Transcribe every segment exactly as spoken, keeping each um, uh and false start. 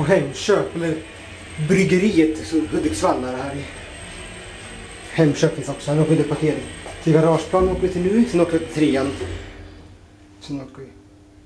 Hemköp, eller bryggeriet Hudiksvall är här i. Hemköp finns också, här åker vi till parkering. Till garageplan åker vi till nu, sen åker vi till trean. Sen åker vi.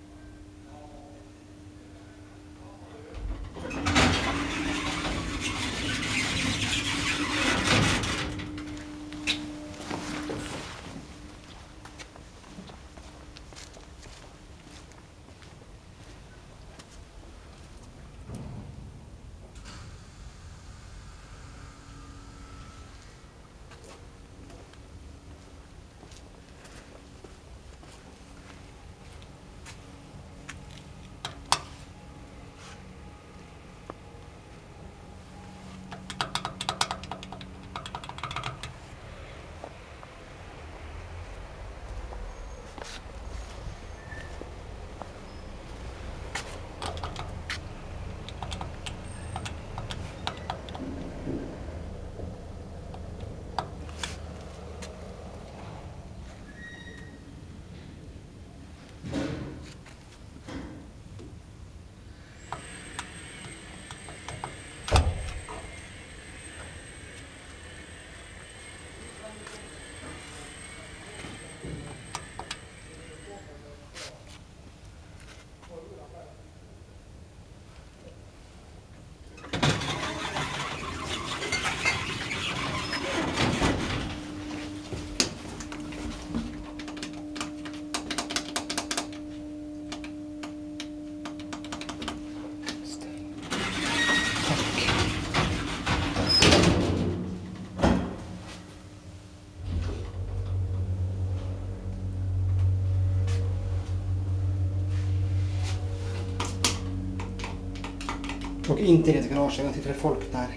Och inte ner till garaget, jag tittar folk där.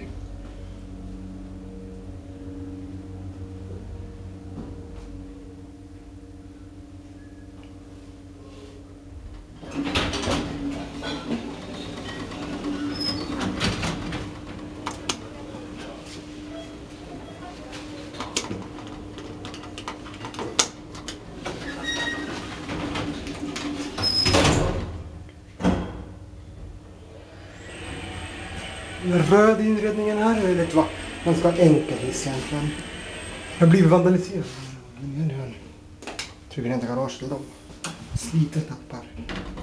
Röd inredningen här, eller vet du vad? Man ska ha enkel hiss egentligen. Jag blir vandaliserad. Trycker inte garage till dem. Sliter tappar.